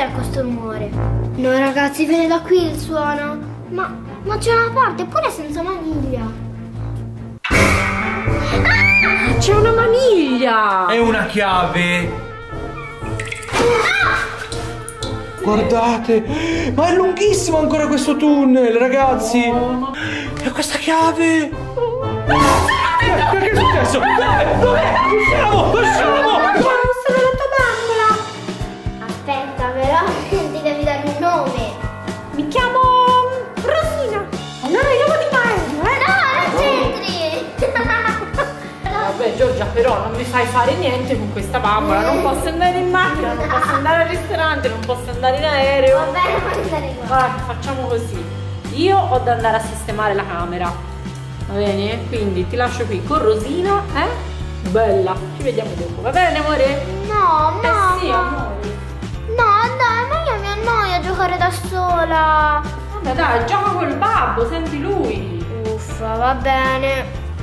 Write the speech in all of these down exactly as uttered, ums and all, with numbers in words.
cos'è questo rumore? No ragazzi, viene da qui il suono. Ma, ma c'è una porta, eppure senza maniglia. Ah! C'è una maniglia! È una chiave! Ah! Guardate! Ma è lunghissimo ancora questo tunnel, ragazzi! Oh. E questa chiave! Che è successo? Dov'è? Dov'è? Usciamo! Usciamo! Aspetta però, ti devi dare un nome. Mi chiamo Rosina. Allora io vado di Mario, eh? No, non c'entri. Vabbè Giorgia, però non mi fai fare niente con questa bambola. Non posso andare in macchina, non posso andare al ristorante, non posso andare in aereo. Va bene, puoi andare qua. Guarda, facciamo così. Io ho da andare a sistemare la camera. Va bene? Quindi ti lascio qui con Rosina, eh? Bella, ci vediamo dopo. Va bene amore? No, mamma. Eh sì, amore. No, dai, ma io mi annoio a giocare da sola. Vabbè dai, gioca col babbo, senti lui. Uffa, va bene.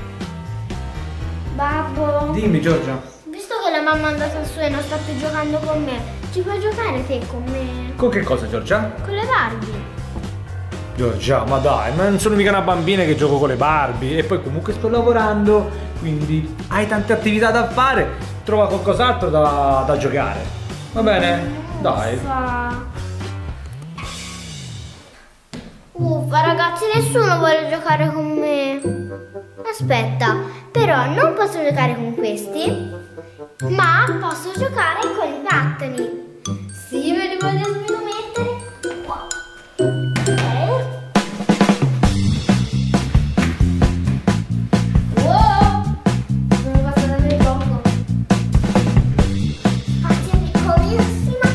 Babbo. Dimmi Giorgia. Visto che la mamma è andata su e non sta più giocando con me, ci puoi giocare te con me? Con che cosa Giorgia? Con le Barbie. Giorgia, ma dai, ma non sono mica una bambina che gioco con le Barbie. E poi comunque sto lavorando, quindi hai tante attività da fare. Trova qualcos'altro da, da giocare. Va bene? Dai. Uffa. Uffa ragazzi, nessuno vuole giocare con me. Aspetta, però non posso giocare con questi, ma posso giocare con i pattini. Sì, me li voglio subito mettere qua. Ok. Wow, sono passata per poco. Infatti è piccolissima.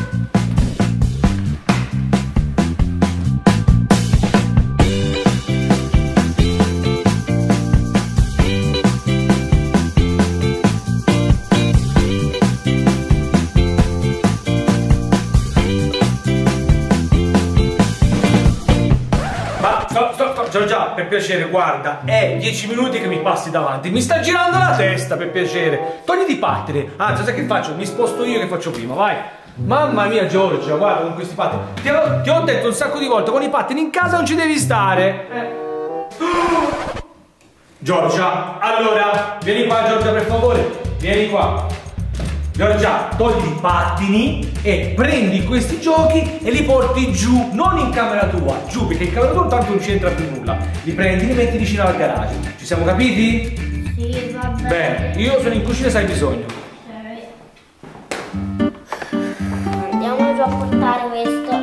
Giorgia, per piacere, guarda, è dieci minuti che mi passi davanti. Mi sta girando la testa, per piacere. Togliti i pattini. Anzi, sai che faccio? Mi sposto io che faccio prima, vai. Mamma mia, Giorgia, guarda con questi pattini. Ti ho, ti ho detto un sacco di volte, con i pattini in casa non ci devi stare. Eh. Giorgia, allora, vieni qua, Giorgia, per favore. Vieni qua. Giorgia, togli i pattini e prendi questi giochi e li porti giù, non in camera tua, giù, perché in camera tua tanto non c'entra più nulla. Li prendi e li metti vicino al garage. Ci siamo capiti? Sì, va bene. Bene, io sono in cucina se hai bisogno. Andiamo giù a portare questo.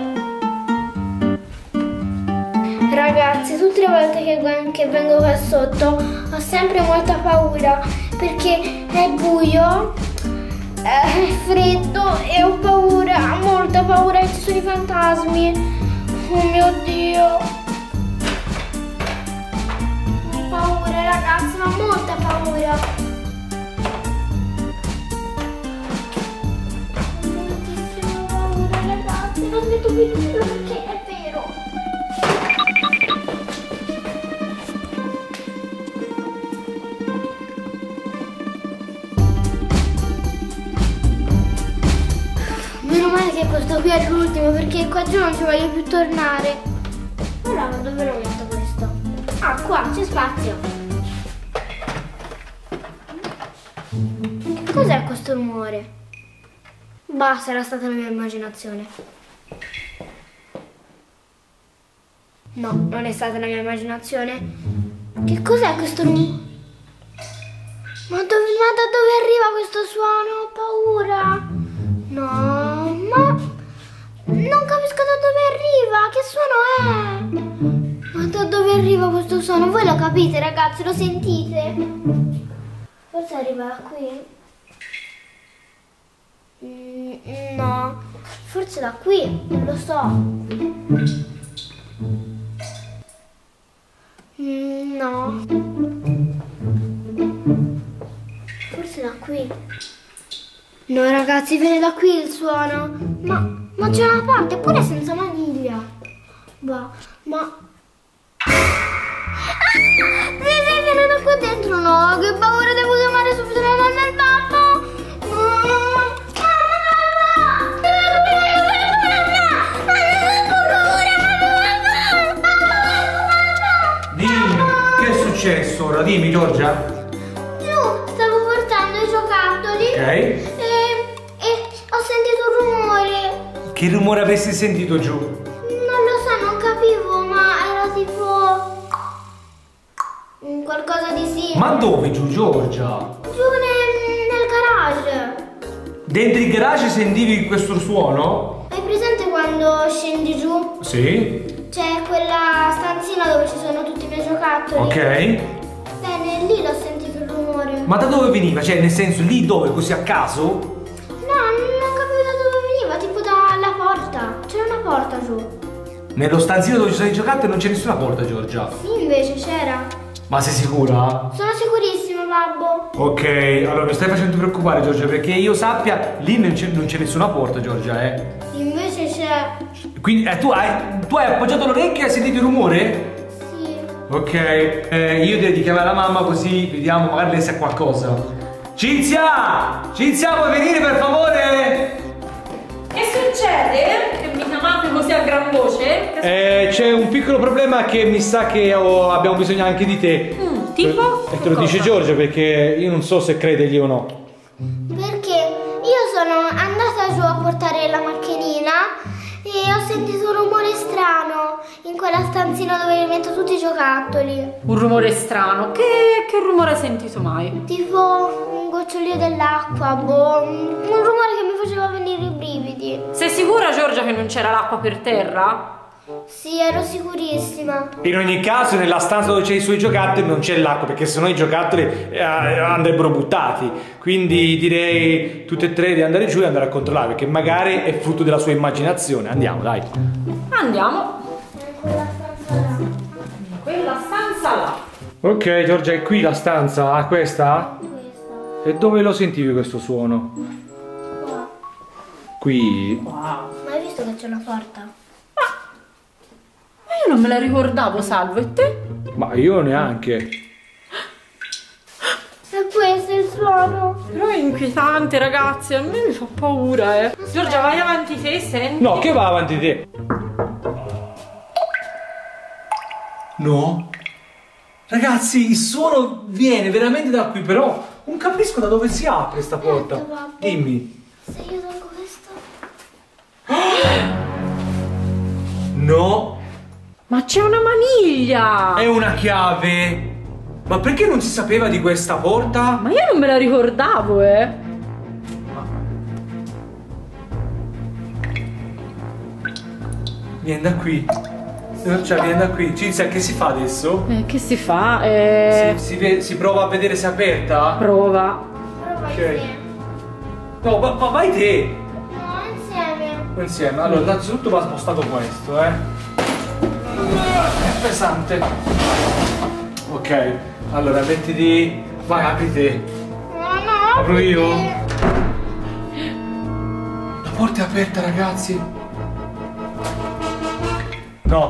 Ragazzi, tutte le volte che, che vengo qua sotto ho sempre molta paura perché è buio, è freddo e ho paura, molta paura che ci sono i fantasmi. Oh mio Dio, ho paura ragazzi, ma molta paura. Moltissima paura ragazzi, non smetto più di dirlo perché è vero. Meno male che questo qui è l'ultimo perché qua giù non ci voglio più tornare. Allora dove lo metto questo? Ah, qua c'è spazio. Cos'è questo rumore? Bah, sarà stata la mia immaginazione. No, non è stata la mia immaginazione. Che cos'è questo rumore? Ma, dove, ma da dove arriva questo suono? Ho paura. No, ma non capisco da dove arriva. Che suono è? Ma da dove arriva questo suono? Voi lo capite ragazzi? Lo sentite? Forse arriva da qui? Mm, no, forse da qui, non lo so. Mm, no. Forse da qui. No ragazzi, viene da qui il suono. Ma, ma c'è una parte, eppure senza maniglia. Ma, ma... Ah! Sì, viene da qua dentro, no? Che paura, devo chiamare subito la nonna e il babbo. No, no, no, no, no, no, no, no, no, no, no, no, no, Giorgia? Giù, stavo portando i giocattoli. Ok. E, e ho sentito un rumore. Che rumore avresti sentito giù? Non lo so, non capivo, ma era tipo mm, qualcosa di simile. Ma dove giù, Giorgia? Giù nel, nel garage. Dentro il garage sentivi questo suono? Hai presente quando scendi giù? Sì. C'è quella stanzina dove ci sono tutti i miei giocattoli. Ok. Bene, lì l'ho sentito il rumore. Ma da dove veniva? Cioè, nel senso, lì dove? Così a caso? No, non capivo da dove veniva, tipo dalla porta. C'era una porta giù. Nello stanzino dove ci sono i giocattoli non c'è nessuna porta, Giorgia. Sì, invece c'era. Ma sei sicura? Sono sicurissimo, babbo. Ok, allora mi stai facendo preoccupare, Giorgia, perché io sappia, lì non c'è, non c'è nessuna porta, Giorgia, eh. Invece c'è. Quindi eh, tu, hai, tu hai appoggiato l'orecchio e hai sentito il rumore? Sì. Ok, eh, io direi di chiamare la mamma così vediamo, magari lei sa qualcosa. Cinzia! Cinzia, vuoi venire per favore? Che succede? Che mi chiamate così a gran voce? Eh, c'è un piccolo problema che mi sa che oh, abbiamo bisogno anche di te. Mm, tipo? E te lo dice Giorgia perché io non so se credergli o no. Perché io sono andata giù a portare la macchinina e ho sentito un rumore strano in quella stanzina dove metto tutti i giocattoli. Un rumore strano. Che, che rumore hai sentito mai? Tipo un gocciolio dell'acqua, boh, un rumore che mi faceva venire i brividi. Sei sicura, Giorgia, che non c'era l'acqua per terra? Sì, ero sicurissima. In ogni caso nella stanza dove c'è i suoi giocattoli non c'è l'acqua perché sennò i giocattoli eh, andrebbero buttati. Quindi direi tutte e tre di andare giù e andare a controllare perché magari è frutto della sua immaginazione. Andiamo, dai. Andiamo. In quella stanza là. In quella stanza là. Ok, Giorgia, è qui la stanza? Ah, questa? Questa. E dove lo sentivi questo suono? Qua. Qui? Wow. Ma hai visto che c'è una porta? Ma io non me la ricordavo, Salvo, e te? Ma io neanche. E questo è il suono. Però è inquietante, ragazzi, a me mi fa paura, eh. Giorgia, vai avanti te, senti. No, che va avanti te? No? Ragazzi, il suono viene veramente da qui, però non capisco da dove si apre sta porta. Aspetta, babbo. Dimmi. Se io tolgo questo. No, Ma c'è una maniglia! è una chiave. Ma perché non si sapeva di questa porta? Ma io non me la ricordavo, eh. Vieni da qui. Cioè, vieni da qui. Cinzia, che si fa adesso? Eh, che si fa? Eh... Si, si ve- si prova a vedere se è aperta? Prova. Prova Ok. insieme. No, ma, ma vai te. No, insieme. Insieme. Allora, innanzitutto va spostato questo, eh. È pesante. Ok. Allora, mettiti. Vai, apri te. No, no. Apro io? perché- La porta è aperta, ragazzi. No.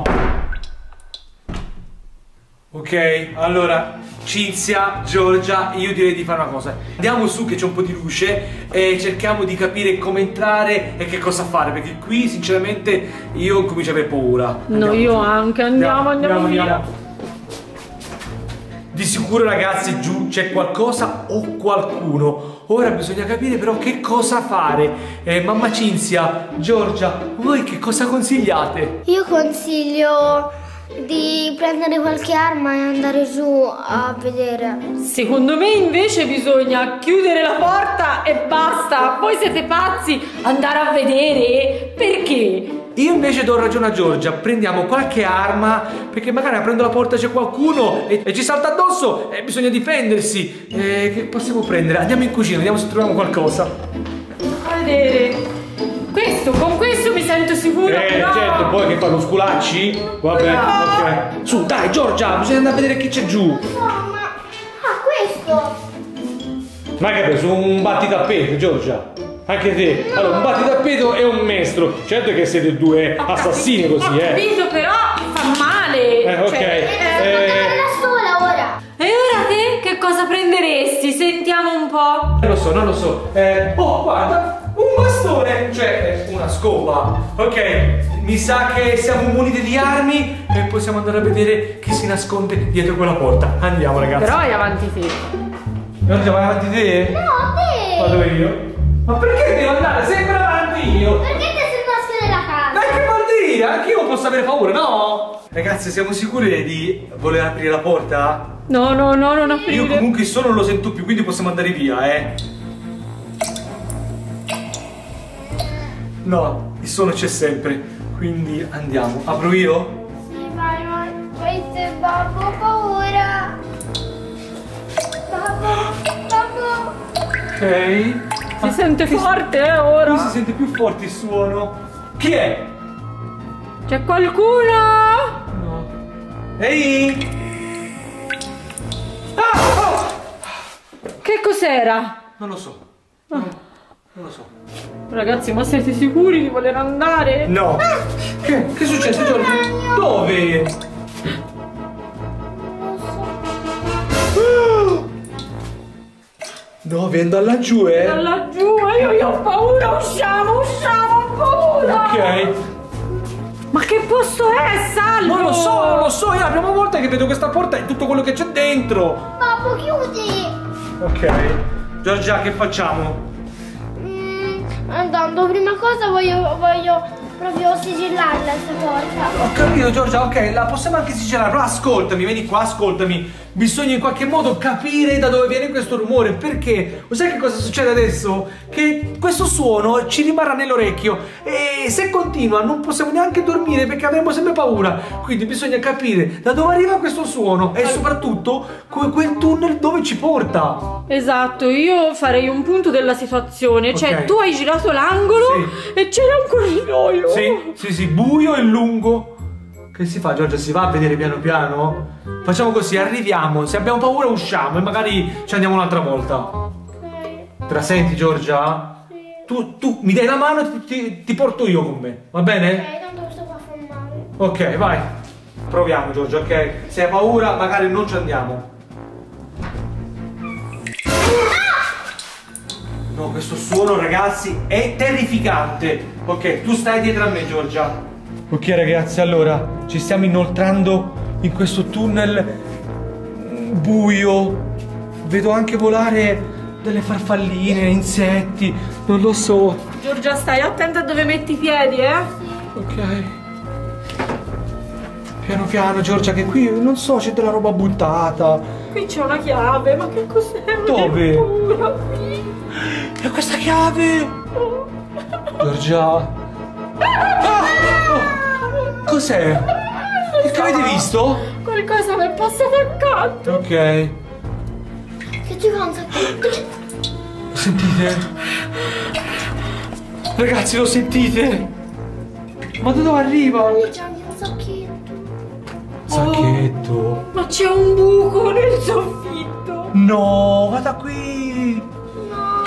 Ok, allora Cinzia, Giorgia, io direi di fare una cosa. Andiamo su che c'è un po' di luce e cerchiamo di capire come entrare e che cosa fare, perché qui sinceramente io comincio a avere paura. No, Andiamo io su. anche. Andiamo, andiamo, via. Di sicuro, ragazzi, giù c'è qualcosa o qualcuno. Ora bisogna capire però che cosa fare. Eh, mamma Cinzia, Giorgia, voi che cosa consigliate? Io consiglio di prendere qualche arma e andare giù a vedere. Secondo me invece bisogna chiudere la porta e basta. Voi siete pazzi? Andare a vedere? Perché? Io invece do ragione a Giorgia, prendiamo qualche arma, perché magari aprendo la porta c'è qualcuno e, e ci salta addosso e bisogna difendersi. Eh, che possiamo prendere? Andiamo in cucina, vediamo se troviamo qualcosa. A vedere. Questo, con questo mi sento sicura. Eh, no. certo, poi che fanno sculacci? Vabbè, ok. Su, dai Giorgia, bisogna andare a vedere chi c'è giù. No, ma... Ah, questo! Ma che hai preso un battitappeto, Giorgia? Anche te? Allora, un battitappeto e un mestro. Certo che siete due assassini così, Ho eh. capito, però fa male. Eh, ok. Cioè, Eh, Eh, andare da sola ora! E ora te che cosa prenderesti? Sentiamo un po'. Non lo so, non lo so. Eh, oh, guarda, un un bastone, cioè una scopa. Ok, mi sa che siamo muniti di armi e possiamo andare a vedere chi si nasconde dietro quella porta. Andiamo, ragazzi. Però vai avanti te. Giorgia, vai avanti te? No, te! Vado io. Ma perché devo andare sempre avanti io? Perché ti sei rimasto nella casa? Ma che vuol dire? Anch'io posso avere paura, no? Ragazzi, siamo sicuri di voler aprire la porta? No, no, no, non aprire. Io comunque il suono non lo sento più, quindi possiamo andare via, eh. No, il suono c'è sempre, quindi andiamo. Apro io? Sì, vai, vai. Questo è babbo, ho paura. Babbo, babbo. Ok. Si sente forte, eh, ora. Qui si sente più forte il suono. Chi è? C'è qualcuno? No. Ehi! Ah! Oh! Che cos'era? Non lo so. Non, non lo so. Ragazzi, ma siete sicuri di voler andare? No. Che, che è successo, Giorgio? Dove? No, viene da laggiù, eh? Da laggiù, io, io ho paura, usciamo, usciamo, ho paura. Ok. Ma che posto è, Salvo? Non lo so, non lo so, è la prima volta che vedo questa porta e tutto quello che c'è dentro. Babbo, chiudi. Ok. Giorgia, che facciamo? Mm, andando, prima cosa voglio, voglio proprio sigillarla questa porta. Ho capito, Giorgia, ok, la possiamo anche sigillare, però ascoltami, vieni qua, ascoltami. Bisogna in qualche modo capire da dove viene questo rumore, perché sai che cosa succede adesso? Che questo suono ci rimarrà nell'orecchio e se continua non possiamo neanche dormire perché avremo sempre paura. Quindi bisogna capire da dove arriva questo suono e soprattutto que- quel tunnel dove ci porta. Esatto, io farei un punto della situazione, cioè Ok. tu hai girato l'angolo Sì. e c'era un corridoio. Sì, sì, sì, buio e lungo. Che si fa, Giorgia? Si va a vedere piano piano? Facciamo così, arriviamo, se abbiamo paura usciamo e magari ci andiamo un'altra volta. Ok. Te la senti, Giorgia? Sì. Tu, tu mi dai la mano e ti, ti- ti porto io con me, va bene? Ok, tanto sto qua a fumare. Ok, vai. Proviamo, Giorgia, ok? Se hai paura magari non ci andiamo. No, questo suono, ragazzi, è terrificante. Ok, tu stai dietro a me, Giorgia. Ok, ragazzi, allora ci stiamo inoltrando in questo tunnel mm, buio. Vedo anche volare delle farfalline, insetti, non lo so. Giorgia, stai attenta a dove metti i piedi, eh? Ok. Piano piano, Giorgia, che qui non so, c'è della roba buttata. Qui c'è una chiave, ma che cos'è? Dove? Che paura qui. E questa chiave? Giorgia. Ah! Oh! Cos'è? Che avete visto? Qualcosa mi è passato accanto. Ok. Che ci fa un sacchetto? Lo sentite? Ragazzi, lo sentite? Ma da dove arriva? Lì c'è anche un sacchetto. Sacchetto. Ma c'è un buco nel soffitto. No, guarda qui. No.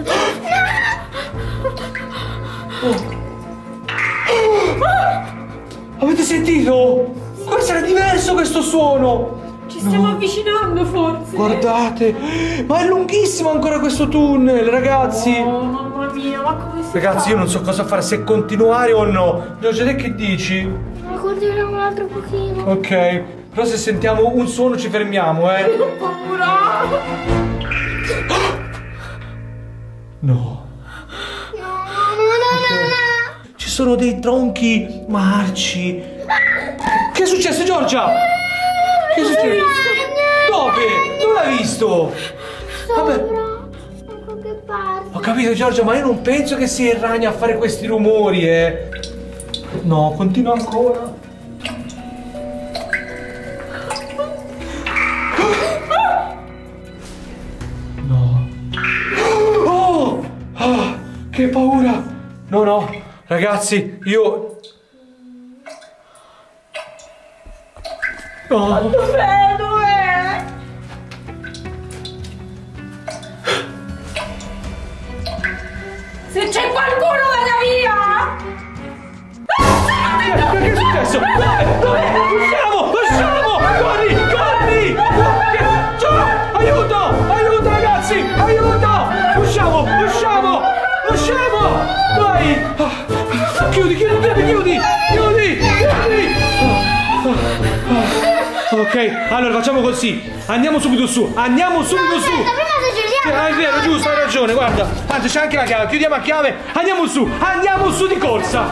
Oh. Avete sentito? Questo era diverso questo suono. Ci stiamo No. avvicinando forse. Guardate, ma è lunghissimo ancora questo tunnel, ragazzi. Oh, mamma mia, ma come si Ragazzi, fa? io non so cosa fare, se continuare o no. Giorgia, te che dici? Ma continuiamo un altro pochino. Ok, però se sentiamo un suono ci fermiamo, eh. Ho paura. No. No, no, no, no, no. Ci sono dei tronchi marci. Che è successo, Giorgia? Che è successo? Dove? Dove l'hai visto? Vabbè. Sopra. Da qualche parte. Ho capito, Giorgia, ma io non penso che sia il ragno a fare questi rumori, eh. No, continua ancora. No. Oh! Ah, che paura! No, no, ragazzi, io... No. Dov'è? Dov'è? Se c'è qualcuno vada via! Che è successo? Dove? Dove? Usciamo! Usciamo! Corri! Corri! Già! Aiuto! Aiuto, ragazzi! Aiuto! Usciamo! Usciamo! Usciamo! Ok, allora facciamo così. Andiamo subito su. Andiamo subito No, su. aspetta, prima se Giuliano. Ah, è vero, giusto, hai ragione, guarda. Tanto c'è anche la chiave. Chiudiamo a chiave. Andiamo su. Andiamo su di corsa.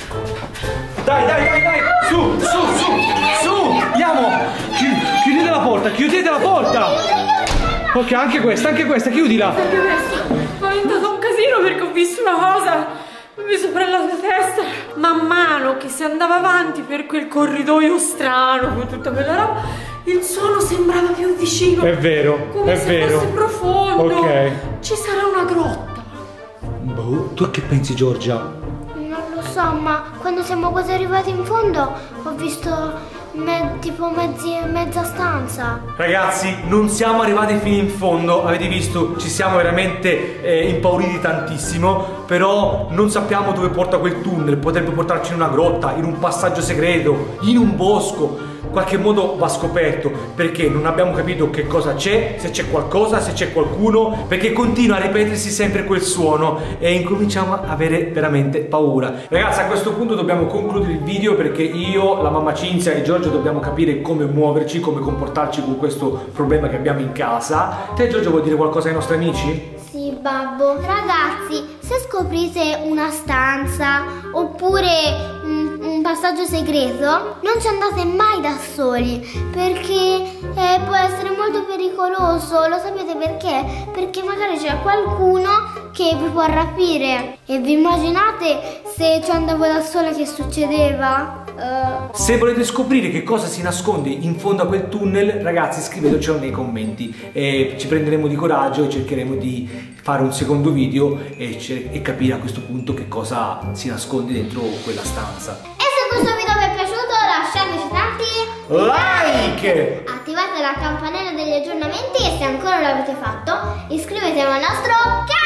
Dai, dai, dai, dai. Su, su, su. Su. Andiamo. Chi- Chiudete la porta, chiudete la porta. Ok, anche questa, anche questa, chiudila. Ho inventato un casino perché ho visto una cosa. Mi ho messo per la sua testa. Man mano che si andava avanti per quel corridoio strano con tutta quella roba, il suono sembrava più vicino. È vero, come è se vero. fosse profondo. Ok. Ci sarà una grotta. Boh, tu che pensi, Giorgia? Non lo so, ma quando siamo quasi arrivati in fondo ho visto me- tipo mezzi, mezza stanza. Ragazzi, non siamo arrivati fino in fondo, avete visto, ci siamo veramente eh, impauriti tantissimo, però non sappiamo dove porta quel tunnel, potrebbe portarci in una grotta, in un passaggio segreto, in un bosco. In qualche modo va scoperto, perché non abbiamo capito che cosa c'è, se c'è qualcosa, se c'è qualcuno, perché continua a ripetersi sempre quel suono e incominciamo a avere veramente paura. Ragazzi, a questo punto dobbiamo concludere il video perché io, la mamma Cinzia e Giorgio dobbiamo capire come muoverci, come comportarci con questo problema che abbiamo in casa. Te, Giorgio, vuoi dire qualcosa ai nostri amici? Sì, babbo. Ragazzi, se scoprite una stanza oppure un, un passaggio segreto, non ci andate mai da soli, perché eh, può essere molto pericoloso. Lo sapete perché? Perché magari c'è qualcuno che vi può rapire. E vi immaginate se ci andavo da sola che succedeva? Uh, Se volete scoprire che cosa si nasconde in fondo a quel tunnel, ragazzi, scrivetecelo nei commenti e ci prenderemo di coraggio e cercheremo di fare un secondo video e, e capire a questo punto che cosa si nasconde dentro quella stanza. E se questo video vi è piaciuto lasciateci tanti like, attivate la campanella degli aggiornamenti e se ancora non l'avete fatto iscrivetevi al nostro canale.